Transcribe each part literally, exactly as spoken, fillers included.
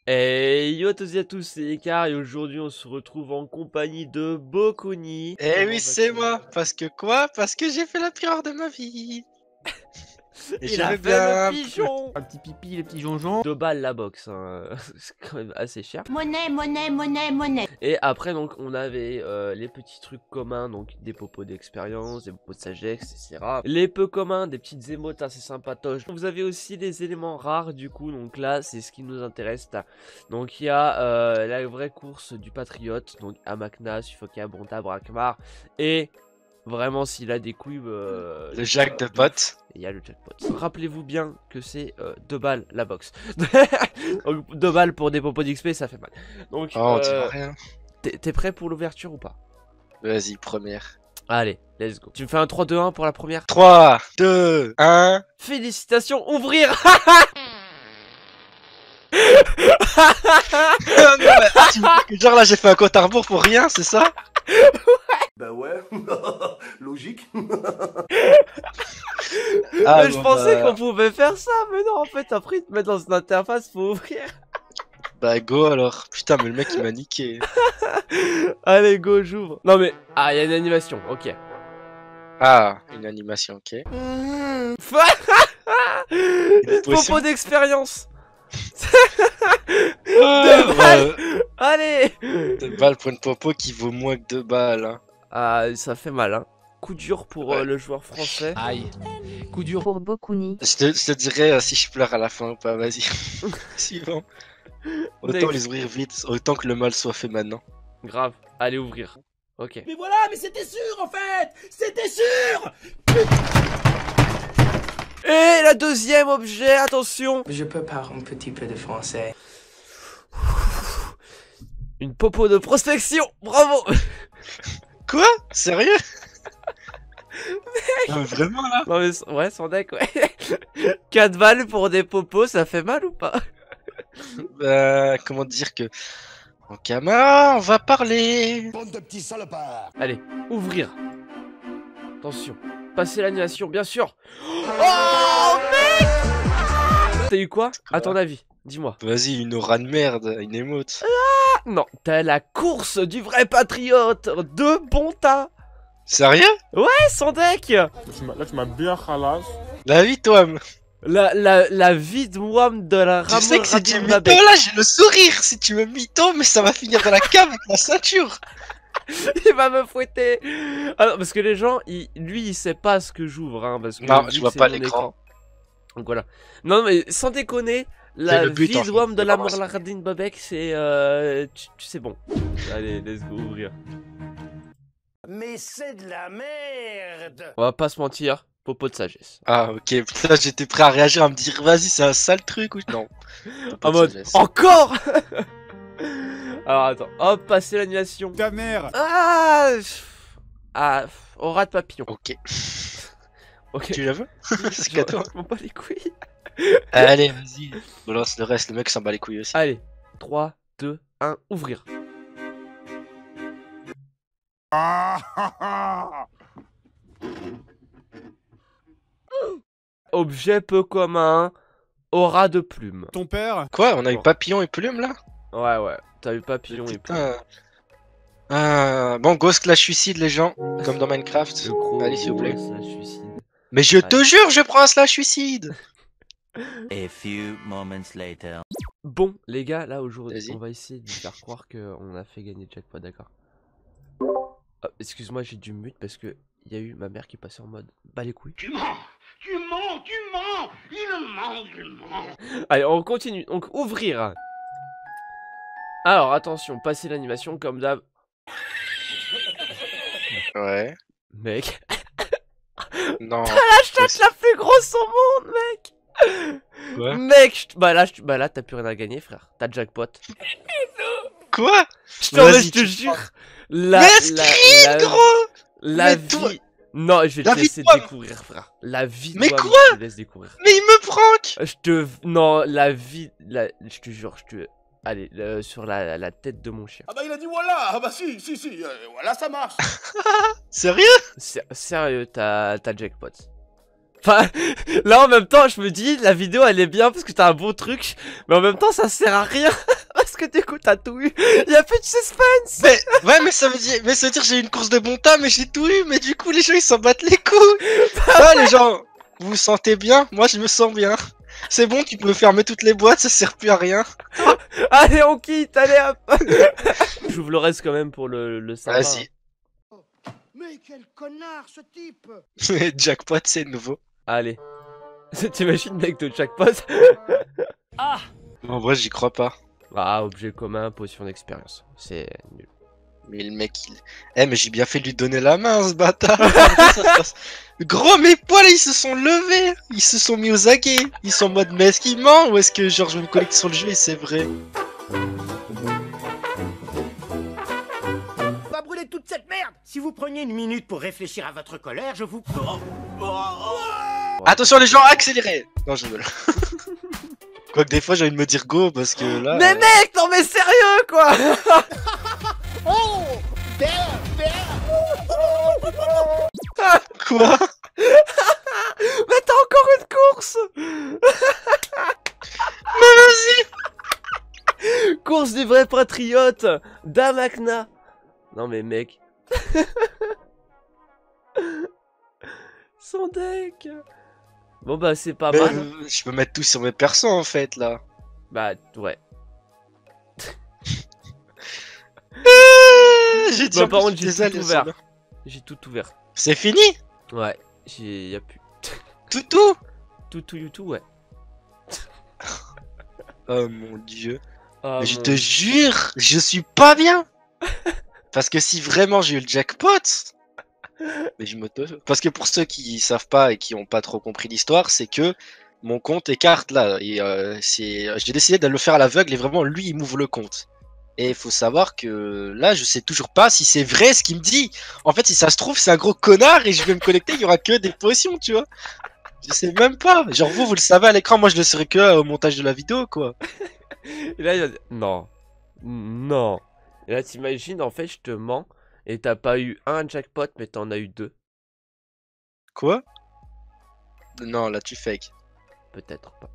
Et yo à tous et à tous, c'est Ekar et aujourd'hui on se retrouve en compagnie de Bokuni. Eh oui, c'est moi. Parce que quoi? Parce que j'ai fait la pire heure de ma vie. Et Il je a vais fait le bien. pigeon. Un petit pipi, les petits jonjons. Deux balles la box, hein. C'est quand même assez cher. Monnaie, monnaie, monnaie, monnaie. Et après donc on avait euh, les petits trucs communs, donc des popos d'expérience, des popos de sagesse, et cetera. Les peu communs, des petites émotes assez sympatoches. Vous avez aussi les éléments rares du coup, donc là c'est ce qui nous intéresse. Donc il y a euh, la vraie course du patriote, donc Amakna, Sufoka, Bonta, Brakmar et... Vraiment, s'il a des couilles... Euh, Le jack de pote. il y a le jackpot. Rappelez-vous bien que c'est euh, deux balles la box. Donc, deux balles pour des popos d'X P, ça fait mal. Donc, Oh, on euh, dira rien. t'es prêt pour l'ouverture ou pas? Vas-y, première. Allez, let's go. Tu me fais un trois deux un pour la première? trois, deux, un. Félicitations, ouvrir. Non, mais, ah, tu me dis que genre là j'ai fait un compte à rebours pour rien, c'est ça? Bah ouais, logique. Ah, Mais je bon, pensais bah, qu'on pouvait faire ça, mais non, en fait, après, ils te mettent dans une interface, faut ouvrir. Bah go alors. Putain, mais le mec il m'a niqué. Allez, go, j'ouvre. Non, mais... Ah, il y a une animation, ok. Ah, une animation, ok. Popo d'expérience. Ouais, Deux balles. ouais. Allez. Deux balles pour une popo qui vaut moins que deux balles. Hein. Ah, ça fait mal, hein. Coup dur pour Ouais. euh, le joueur français. Aïe. Coup dur. Pour Bokuni. Je te, je te dirais euh, si je pleure à la fin ou pas, vas-y. Suivant. Autant Next. les ouvrir vite, autant que le mal soit fait maintenant. Grave. Allez, ouvrir. Ok. Mais voilà, mais c'était sûr en fait. C'était sûr. Et la deuxième objet, attention. Je peux parler un petit peu de français. Une popo de prospection. Bravo. Quoi? Sérieux? Non, mais vraiment là? Non mais ouais, son deck, ouais. quatre balles pour des popos, ça fait mal ou pas? Bah, comment dire que... En Kama, on va parler. Bande de petits salopards. Allez, ouvrir. Attention. Passer l'animation, bien sûr. Oh mec. T'as eu quoi? À ton avis? Dis-moi. Vas-y, une aura de merde, une émote. Non, t'as la course du vrai patriote de Bonta. Sérieux? Ouais, son deck. Là, tu m'as bien khalas. La vie, toi. La, la, la vie de Wam de la Tu Ramon sais que si tu Rabin mytho Babek. là, j'ai le sourire. Si tu me mytho, mais ça va finir dans la cave avec la ceinture. Il va me fouetter. Ah non, parce que les gens, il- lui, il sait pas ce que j'ouvre, hein, parce que Non, vu je que vois c'est pas mon l'écran. écran. Donc voilà. Non, mais sans déconner, la le but, vie en de fait, Wam de c'est la vraiment ça. Morladine Babek, c'est euh, tu, tu sais bon. Allez, let's go ouvrir. Mais c'est de la merde. On va pas se mentir, popo de sagesse. Ah, ok. Putain, j'étais prêt à réagir, à me dire, vas-y, c'est un sale truc ou non? Pas En de mode sagesse. encore. Alors attends, hop, passer l'animation. Ta mère. Ah, ah, aura de papillon. Ok. Ok. Tu la veux? C'est Je cadeau. je m'en bats les couilles. Allez, vas-y. Balance le reste, le mec s'en bat les couilles aussi. Allez, trois, deux, un, ouvrir. Ah, ah, ah. Objet peu commun, aura de plume. Ton père. Quoi? On a eu Bon. papillon et plume là? Ouais, ouais, t'as eu papillon et plume. Putain. Ah, bon, Ghost Clash suicide, les gens. Comme dans Minecraft. Le gros Allez, s'il vous plaît. gros slash suicide. Mais je te Allez. jure, je prends un slash suicide. A few moments later. Bon, les gars, là aujourd'hui, Vas-y. on va essayer de faire croire qu'on a fait gagner le jackpot, d'accord? Oh, excuse-moi, j'ai dû mute parce que il y a eu ma mère qui passait en mode bah les couilles. Tu mens. Tu mens. Tu mens. Il ment. Il ment. Allez, on continue. Donc, ouvrir. Alors, attention, passer l'animation comme d'hab. Ouais. Mec, Non. la chatte la plus grosse au monde, mec. Quoi? Mec, je t- bah là, je t- bah là, t'as plus rien à gagner, frère. T'as jackpot. Quoi? Je te, Vas-y, je te tu jure. La, Mais la, screen, la, gros! la Mais toi- vie. Non, je vais La te vie laisser de toi. découvrir, frère. La vie de Mais moi, quoi? je te laisse découvrir. Mais il me prank! Je te. Non, la vie. La... Je te jure, je te. Allez, euh, sur la, la tête de mon chien. Ah bah il a dit voilà. Ah bah si si si. euh, voilà ça marche. Sérieux? Sé- Sérieux, t'as t'as jackpot. Enfin, là en même temps, je me dis, la vidéo elle est bien parce que t'as un bon truc, mais en même temps, ça sert à rien parce que du coup, t'as tout eu. Il y a plus de suspense. Mais, ouais, mais ça veut dire, mais ça veut dire que j'ai eu une course de bon temps, mais j'ai tout eu, mais du coup, les gens ils s'en battent les couilles. Ah, les gens, vous vous sentez bien? Moi, je me sens bien. C'est bon, tu peux fermer toutes les boîtes, ça sert plus à rien. Allez, on quitte, allez hop. J'ouvre le reste quand même pour le, le sympa. Vas-y. Mais quel connard ce type! Jackpot, c'est nouveau. Allez. T'imagines mec de jackpot? En vrai, j'y crois pas. Ah, objet commun, potion d'expérience. C'est nul. Mais le mec, il... Eh, mais j'ai bien fait de lui donner la main, ce bâtard. Ça se passe. Gros, mes poils, ils se sont levés. Ils se sont mis aux aguets. Ils sont en mode, mais est-ce qu'il ment ou est-ce que, genre, je vais me connecter sur le jeu et c'est vrai? Pas brûler toute cette merde! Si vous preniez une minute pour réfléchir à votre colère, je vous... Attention, les gens, accélérez. Non, je rigole. Quoique des fois, j'ai envie de me dire go parce que là... Mais mec, non mais sérieux quoi. Oh! Quoi? Mais t'as encore une course. Mais vas-y. Course du vrai patriote d'Amakna. Non mais mec. Son deck. Bon bah c'est pas Mais, mal. euh, je peux mettre tout sur mes persos en fait là. Bah ouais. J'ai dit Bah, en par plus, contre j'ai tes ailes, tout elles ouvert. sont là. J'ai tout ouvert. C'est fini? Ouais. J'ai y a plus. Tout tout? Tout tout YouTube ouais. Oh mon dieu. Ah, Mais je mon- te jure, je suis pas bien. Parce que si vraiment j'ai eu le jackpot, mais je me te- Parce que pour ceux qui savent pas et qui ont pas trop compris l'histoire, c'est que mon compte écarte là. Et euh, c'est, j'ai décidé de le faire à l'aveugle et vraiment lui il m'ouvre le compte. Et il faut savoir que là, je sais toujours pas si c'est vrai ce qu'il me dit. En fait, si ça se trouve, c'est un gros connard et je vais me connecter, il y aura que des potions, tu vois. Je sais même pas. Genre vous, vous le savez à l'écran, moi je le saurais que euh, au montage de la vidéo, quoi. Et là il va dire non. Non. Et là t'imagines en fait je te mens et t'as pas eu un jackpot mais t'en as eu deux. Quoi? Non, là tu fake. Peut-être pas.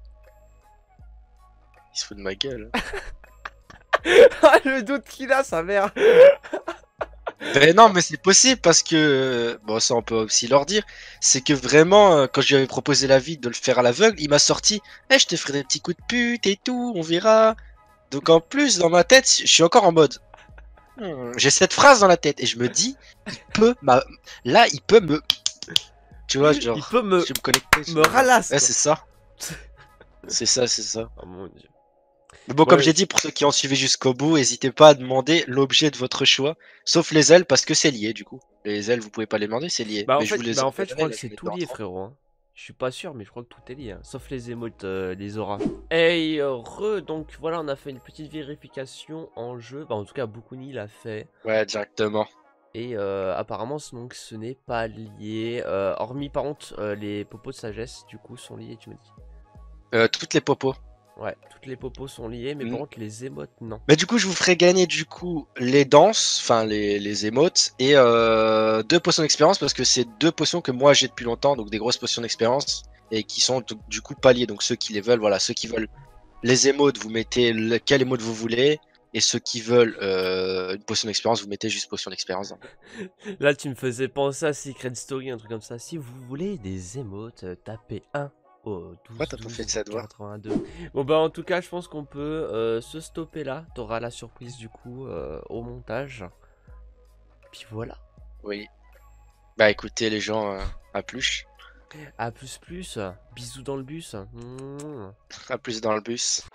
Il se fout de ma gueule. Ah le doute qu'il a sa mère. Ben non, mais c'est possible parce que, bon, ça on peut aussi leur dire, c'est que vraiment, euh, quand je lui avais proposé la vie de le faire à l'aveugle, il m'a sorti, eh, je te ferai des petits coups de pute et tout, on verra. Donc en plus, dans ma tête, je suis encore en mode, hmm, j'ai cette phrase dans la tête et je me dis, il peut, ma... là, il peut me, tu vois, genre, Il peut me je vais me connecter. me ralasse. Ouais, quoi. c'est ça. C'est ça, c'est ça. Oh mon dieu. Mais bon, comme Ouais. j'ai dit, pour ceux qui ont suivi jusqu'au bout, n'hésitez pas à demander l'objet de votre choix, sauf les ailes parce que c'est lié du coup. Les ailes, vous pouvez pas les demander, c'est lié. Bah en Mais je fait, vous les bah, en fait je enverrai, crois là, que je c'est les tout mets lié en- frérot. Hein. Je suis pas sûr mais je crois que tout est lié. Hein. Sauf les émotes, euh, les auras. Hey re, donc voilà on a fait une petite vérification en jeu. Bah en tout cas Bukuni l'a fait. Ouais, directement. Et euh, apparemment donc ce n'est pas lié. Euh, hormis par contre euh, les popos de sagesse du coup sont liés tu me dis. Euh, toutes les popos. Ouais, toutes les popos sont liées mais Mm. par contre les émotes non. Mais du coup, je vous ferai gagner du coup les danses, enfin les, les émotes, et euh, deux potions d'expérience parce que c'est deux potions que moi j'ai depuis longtemps, donc des grosses potions d'expérience, et qui sont donc, du coup pas liées. Donc ceux qui les veulent, voilà, ceux qui veulent les émotes, vous mettez lequel émote vous voulez, et ceux qui veulent euh, une potion d'expérience, vous mettez juste potion d'expérience. Là tu me faisais penser à Secret Story, un truc comme ça. Si vous voulez des émotes, euh, tapez un au douze Ouais, t'as pas fait de ça, toi. quatre-vingt-deux. Bon bah en tout cas je pense qu'on peut euh, se stopper là. T'auras la surprise du coup euh, au montage. Puis voilà. Oui. Bah écoutez les gens, euh, à plus. A plus plus. Bisous dans le bus. Mouah. À plus dans le bus.